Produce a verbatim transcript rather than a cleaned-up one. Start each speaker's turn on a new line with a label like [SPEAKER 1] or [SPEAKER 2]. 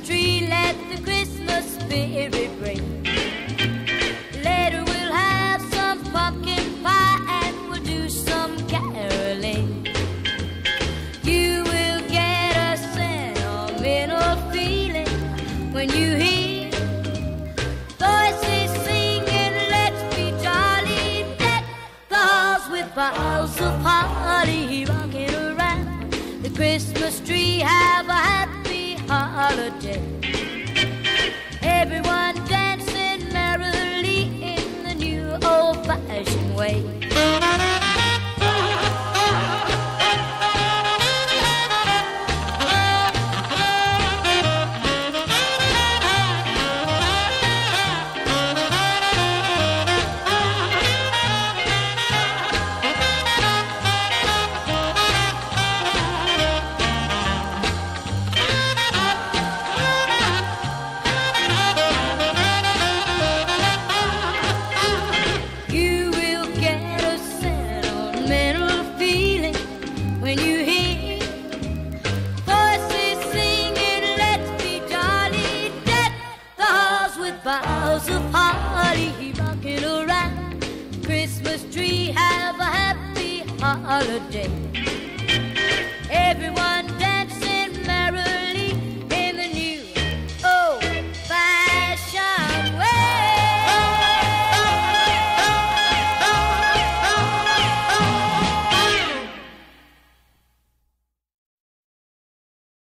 [SPEAKER 1] tree, let the Christmas spirit ring. Later we'll have some pumpkin pie and we'll do some caroling. You will get a sentimental feeling when you hear voices singing, let's be jolly, deck the halls with boughs of holly, rocking around the Christmas tree. Have a happy holiday. Everyone dancing merrily in the new old-fashioned way. When you hear voices singing, let's be jolly, deck the halls with boughs of holly, rocking around the Christmas tree. Have a happy holiday. Everyone